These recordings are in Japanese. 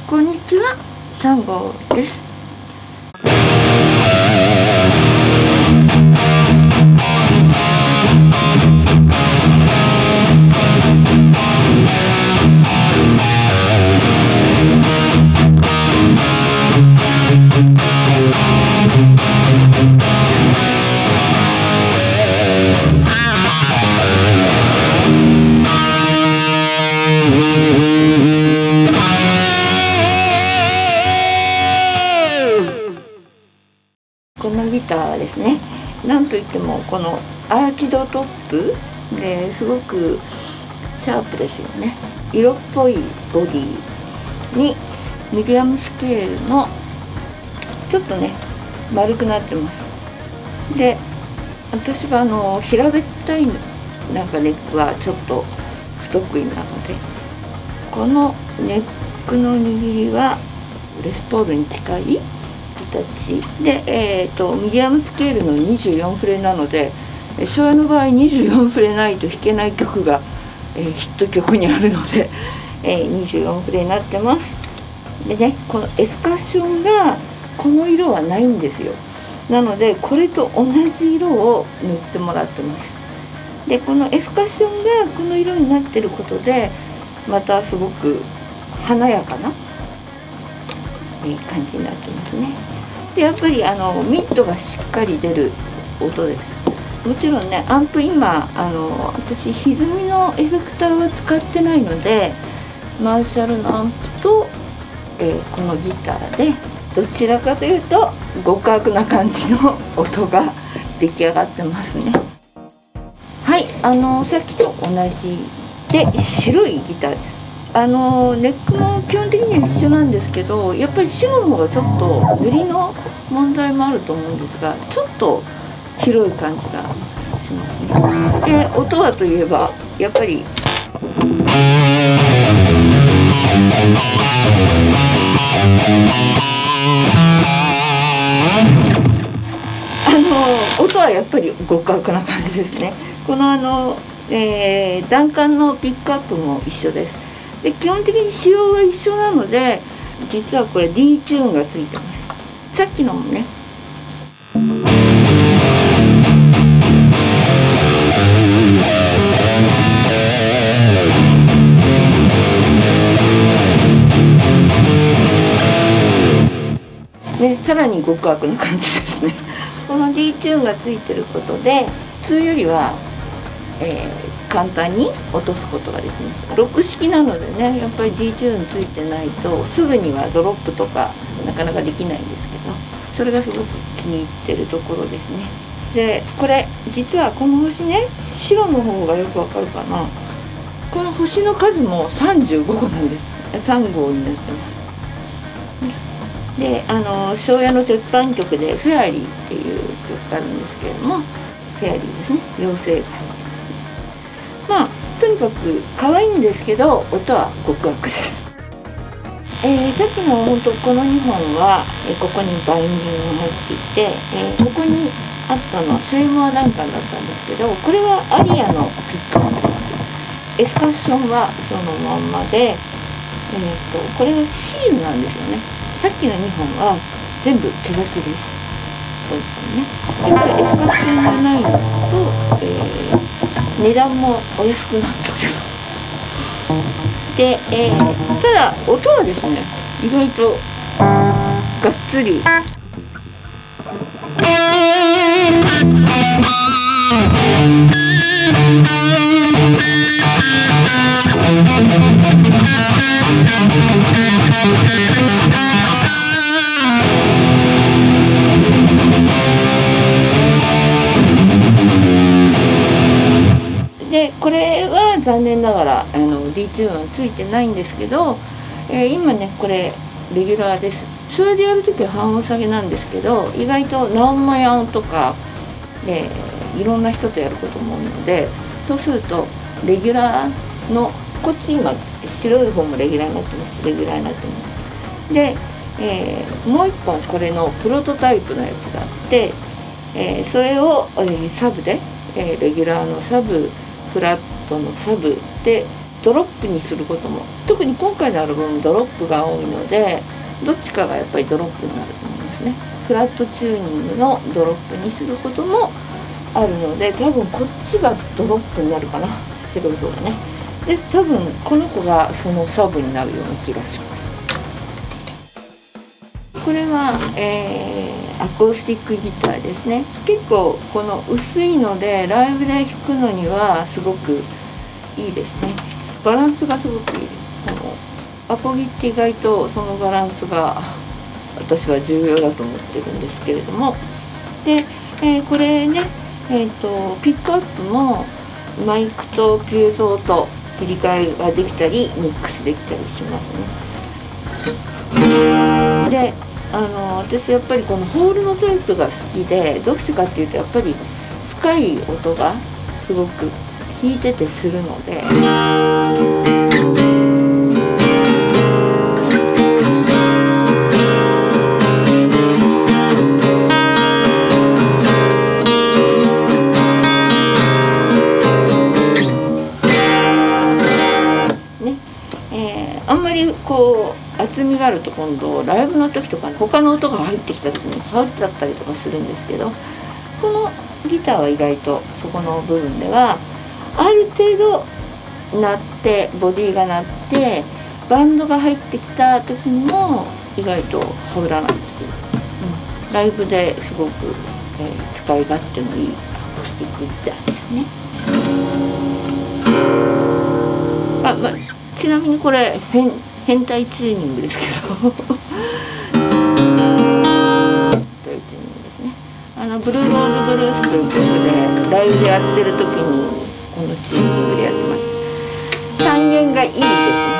こんにちは、3号です。このギターはですね、なんといってもこのアーキドトップですごくシャープですよね。色っぽいボディにミディアムスケールのちょっとね丸くなってます。で、私は平べったいなんかネックはちょっと不得意なので、このネックの握りはレスポールに近い形で、ミディアムスケールの24フレなので、昭和の場合24フレないと弾けない曲が、ヒット曲にあるので、24フレになってます。でね、このエスカッションがこの色はないんですよ。なのでこれと同じ色を塗ってもらってます。で、このエスカッションがこの色になってることでまたすごく華やかな感じになってますね。で、やっぱりミッドがしっかり出る音です。もちろんね、アンプ今私歪みのエフェクターは使ってないので、マーシャルのアンプと、このギターでどちらかというと極悪な感じの音が出来上がってますね。はい、さっきと同じで白いギターです。ネックも基本的には一緒なんですけど、やっぱり白の方がちょっと塗りの問題もあると思うんですが、ちょっと広い感じがしますね。音はといえばやっぱり音はやっぱり極悪な感じですね。このダンカンのピックアップも一緒です。で、基本的に仕様が一緒なので、実はこれ D チューンがついてます。さっきのもね、さらに極悪な感じですね。この D チューンがついてることで普通よりは、簡単に落とすことができます。ロック式なのでね、やっぱり D チューンついてないとすぐにはドロップとかなかなかできないんですけど、それがすごく気に入ってるところですね。で、これ実はこの星ね、白の方がよくわかるかな。この星の数も35個なんです。3号になってます。で、昭和の鉄板曲で「フェアリー」っていう曲があるんですけれども、フェアリーですね、妖精が入ってます。まあとにかく可愛いんですけど音は極悪です。さっきの本当この2本は、ここにバインディングが入っていて、ここにあったのはセイモアダンカンだったんですけど、これはアリアのピックアップです。エスカッションはそのまんまで、これはシールなんですよね。さっきの2本は全部手書きです。こういうふうにね。で、これエスカッションがないのと、値段もお安くなっております。で、ただ音はですね、意外とがっつり。で、これは残念ながらD チューンはついてないんですけど、今ねこれレギュラーです。それでやるときは半音下げなんですけど、意外と何万円とか、いろんな人とやることも多いので、そうするとレギュラーのこっち今白い方もレギュラーになってます。レギュラーになってます。で、もう一本これのプロトタイプのやつがあって、それを、サブで、レギュラーのサブ、フラットのサブでドロップにすることも、特に今回のアルバムドロップが多いので、どっちかがやっぱりドロップになると思いますね。フラットチューニングのドロップにすることもあるので、多分こっちがドロップになるかな、白い方がね。で多分この子がそのサブになるような気がします。これは、アコースティックギターですね。結構この薄いのでライブで弾くのにはすごくいいですね。バランスがすごくいいです。このアコギって意外とそのバランスが私は重要だと思ってるんですけれども、で、これね、ピックアップもマイクとピューゾーと切り替えができたりミックスできたりしますね。で私やっぱりこのホールのタイプが好きで、どうしてかっていうとやっぱり深い音がすごく弾いててするので。あんまりこう厚みがあると今度ライブの時とか他の音が入ってきた時に触っちゃったりとかするんですけど、このギターは意外とそこの部分ではある程度鳴ってボディが鳴ってバンドが入ってきた時にも意外と羽織らないという、ライブですごく、使い勝手のいいアコースティックギターですね。ちなみにこれ変態チューニングですけど変態チューニングですね。ブルーローズブルースという曲でライブでやってる時にこのチューニングでやってます。3弦がいいですね。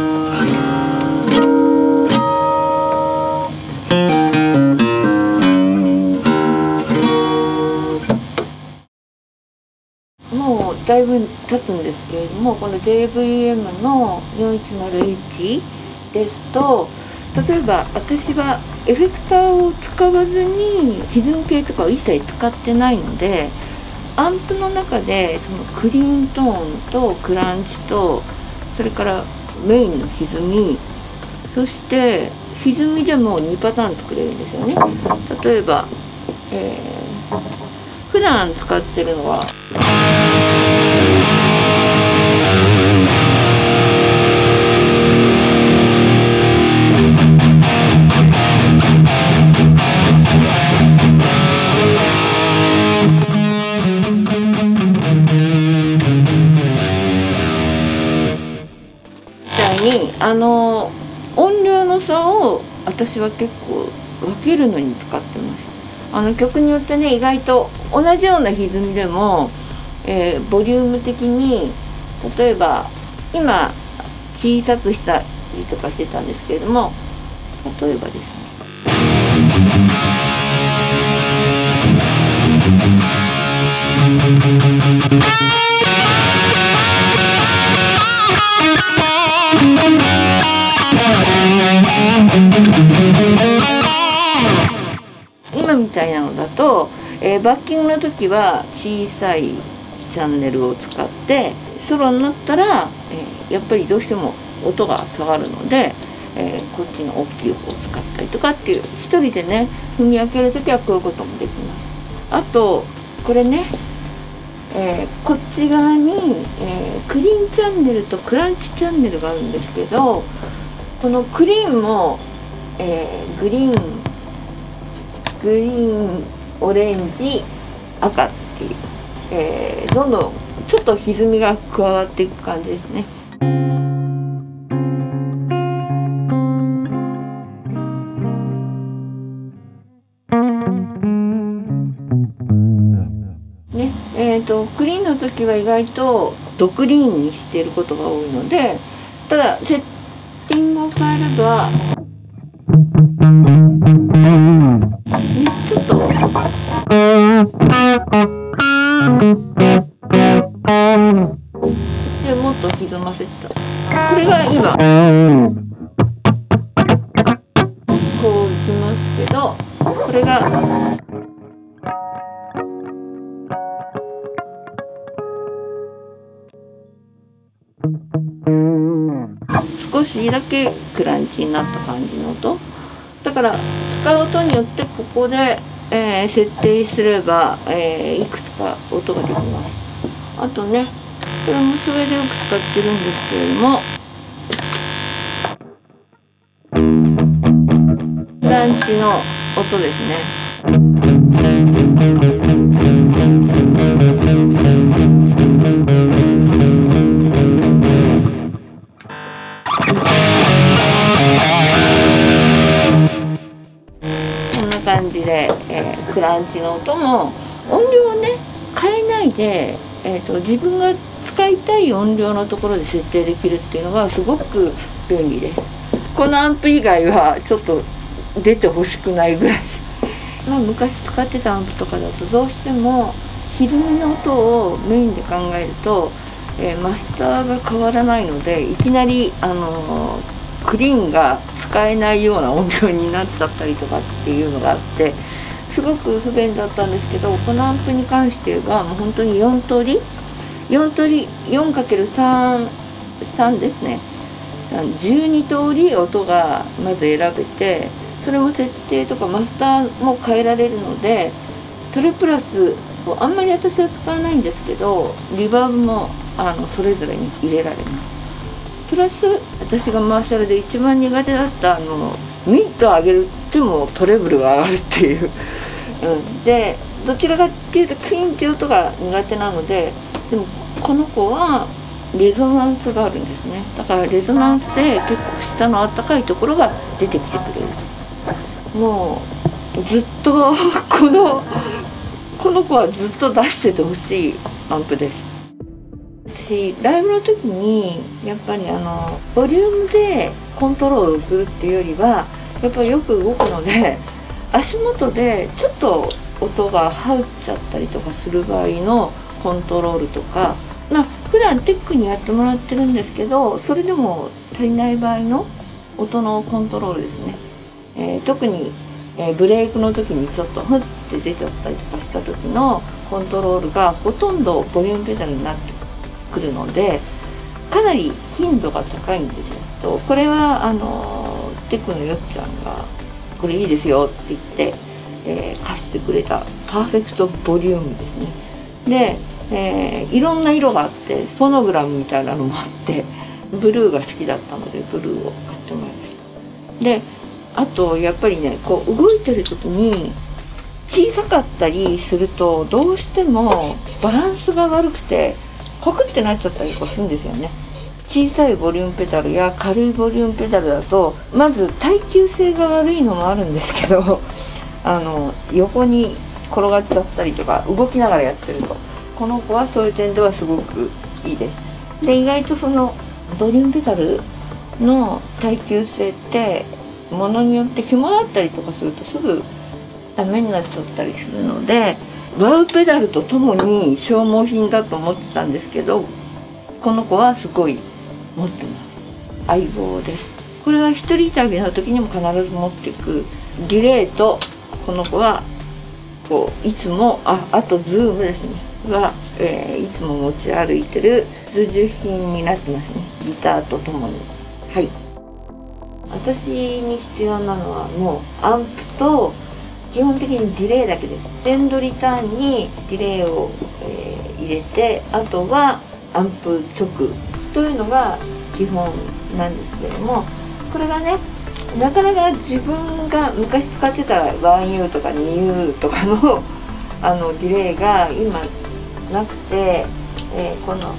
もうだいぶ経つんですけれども、この JVM の 410H ですと、例えば私はエフェクターを使わずに歪み系とかを一切使ってないので、アンプの中でそのクリーントーンとクランチと、それからメインの歪み、そして歪みでも2パターン作れるんですよね。例えば、普段使ってるのはみたいに音量の差を私は結構分けるのに使ってます。曲によってね、意外と同じような歪みでも、ボリューム的に例えば今小さくしたりとかしてたんですけれども、例えばですね、今みたいなのだと、バッキングの時は小さいチャンネルを使って、ソロになったら、やっぱりどうしても音が下がるので、こっちの大きい方を使ったりとかっていう、一人でね踏み分ける時はこういうこともできます。あとこれね、こっち側に、クリーンチャンネルとクランチチャンネルがあるんですけど、このクリーンも、グリーンオレンジ赤っていう、どんどんちょっと歪みが加わっていく感じですね。クリーンの時は意外とドクリーンにしていることが多いので、ただセッティングを変えれば、ちょっとでもっと歪ませてた。これが今こういきますけど、これが少しだけクランチになった感じの音だから、使う音によってここで、設定すれば、いくつか音ができます。あとね、これもそれでよく使ってるんですけれども、クランチの音ですね。こんな感じで、クランチの音も音量をね変えないで、自分が使いたい音量のところで設定できるっていうのがすごく便利です。このアンプ以外はちょっと出てほしくないぐらい昔使ってたアンプとかだとどうしても歪みの音をメインで考えると、マスターが変わらないのでいきなりクリーンが使えないような音量になっちゃったりとかっていうのがあってすごく不便だったんですけど、このアンプに関してはもう本当に4通り 4×3 ですね、12通り音がまず選べて、それも設定とかマスターも変えられるので、それプラスあんまり私は使わないんですけどリバーブもそれぞれに入れられます。プラス私がマーシャルで一番苦手だったミット上げるってもトレブルが上がるっていう、でどちらかっていうとキーンっていう音が苦手なので、でもこの子はレゾナンスがあるんですね。だからレゾナンスで結構下のあったかいところが出てきてくれると。もうずっとこの子はずっと出しててほしいアンプです。私ライブの時にやっぱりボリュームでコントロールするっていうよりはやっぱりよく動くので、足元でちょっと音が入っちゃったりとかする場合のコントロールとか、普段テックにやってもらってるんですけど、それでも足りない場合の音のコントロールですね。特に、ブレークの時にちょっとフッて出ちゃったりとかした時のコントロールがほとんどボリュームペダルになってくるので、かなり頻度が高いんですよ。これはテックのよっちゃんがこれいいですよって言って、貸してくれたパーフェクトボリュームですね。で、いろんな色があってフォノグラムみたいなのもあってブルーが好きだったのでブルーを買ってもらいました。であとやっぱりねこう動いてる時に小さかったりするとどうしてもバランスが悪くてコクってなっちゃったりとかするんですよね。小さいボリュームペダルや軽いボリュームペダルだとまず耐久性が悪いのもあるんですけど横に転がっちゃったりとか動きながらやってると、この子はそういう点ではすごくいいです。で意外とそのボリュームペダルの耐久性ってものによって紐だったりとかするとすぐダメになっちゃったりするので、ワウペダルとともに消耗品だと思ってたんですけど、この子はすごい持ってます。相棒です。これは一人旅の時にも必ず持っていくディレイと、この子はこういつもあとズームですねが、いつも持ち歩いてる必需品になってますね、ギターとともに。はい、私に必要なのはもうアンプと基本的にディレイだけです。センドリターンにディレイを、入れて、あとはアンプ直というのが基本なんですけれども、これがねなかなか自分が昔使ってた 1U とか 2U とかのディレイが今なくて、この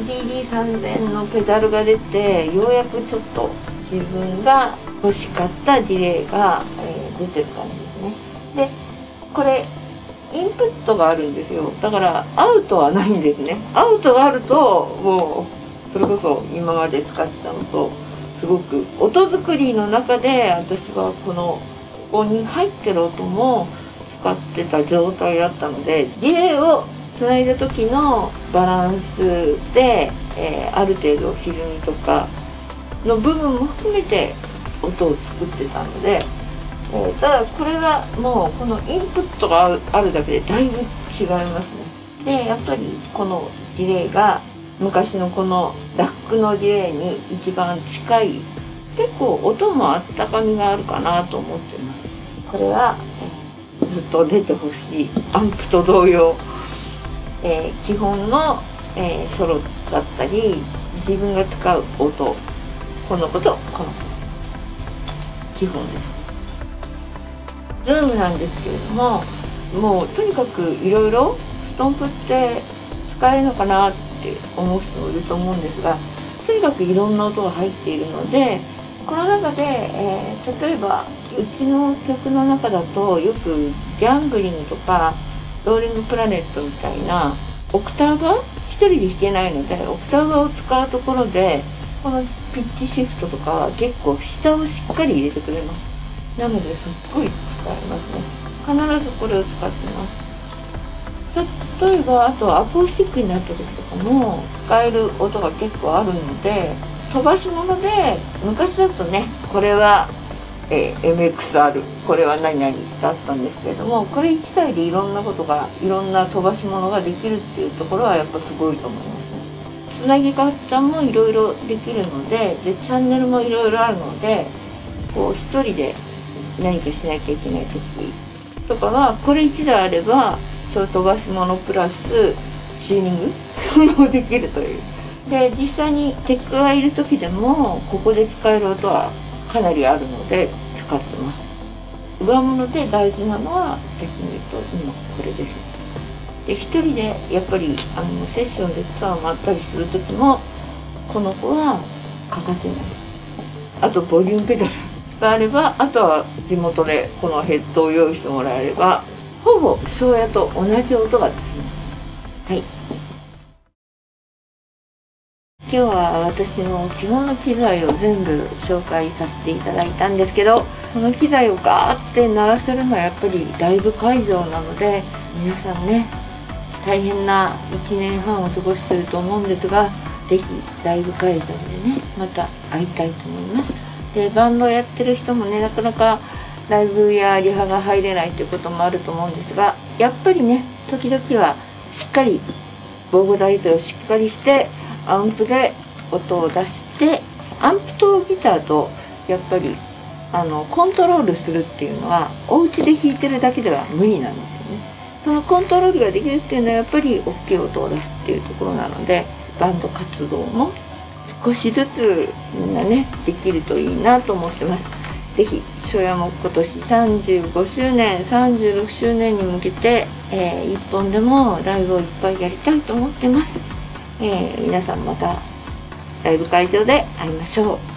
SDD3000 のペダルが出てようやくちょっと自分が欲しかったディレイが、出てる感じですね。でこれインプットがあるんですよ。だからアウトはないんですね。アウトがあるともうそれこそ今まで使ってたのとすごく音作りの中で私はここに入ってる音も使ってた状態だったので、ディレイをつないだ時のバランスで、ある程度歪みとかの部分も含めて音を作ってたので、ただこれがもうこのインプットがあるだけでだいぶ違いますね。でやっぱりこのディレイが昔のこのラックのディレイに一番近い、結構音もあったかみがあるかなと思っています。これは、ずっと出てほしいアンプと同様、基本の、ソロだったり自分が使う音、この子とこの子基本です。ズームなんですけれども、もうとにかくいろいろストンプって使えるのかなって思う人もいると思うんですが、とにかくいろんな音が入っているので、この中で、例えばうちの曲の中だとよくギャンブリングとかローリングプラネットみたいなオクターバー一人で弾けないので、オクターバーを使うところでこのピッチシフトとかは結構下をしっかり入れてくれます。なのですっごい使えますね。必ずこれを使ってます。例えばあとアコースティックになった時とかも使える音が結構あるので、飛ばし物で昔だとね、これは、MXR、 これは何々だったんですけれども、これ1台でいろんなことが、いろんな飛ばし物ができるっていうところはやっぱすごいと思いますね。つなぎ方もいろいろできるので、チャンネルもいろいろあるので、こう一人で何かしなきゃいけない時とかはこれ1台あれば、そういう飛ばし物プラスチューニングもできるという。で実際にテックがいる時でもここで使える音はかなりあるので使ってます。上物で大事なのは逆に言うと今これです。で一人でやっぱりセッションでツアー回ったりする時もこの子は欠かせない。あとボリュームペダルがあれば、あとは地元でこのヘッドを用意してもらえればほぼ庄屋と同じ音がですね。はい、今日は私の基本の機材を全部紹介させていただいたんですけど、この機材をガーって鳴らせるのはやっぱりライブ会場なので、皆さんね大変な1年半を過ごしてると思うんですが、是非ライブ会場でねまた会いたいと思います。でバンドやってる人もねなかなかライブやリハが入れないということもあると思うんですが、やっぱりね時々はしっかり防護台座をしっかりしてアンプで音を出して、アンプとギターとやっぱりコントロールするっていうのはお家で弾いてるだけでは無理なんですよね。そのコントロールができるっていうのはやっぱり大きい音を出すっていうところなので、バンド活動も少しずつみんなねできるといいなと思ってます。ぜひ庄屋も今年35周年36周年に向けて、一本でもライブをいっぱいやりたいと思ってます。皆さんまたライブ会場で会いましょう。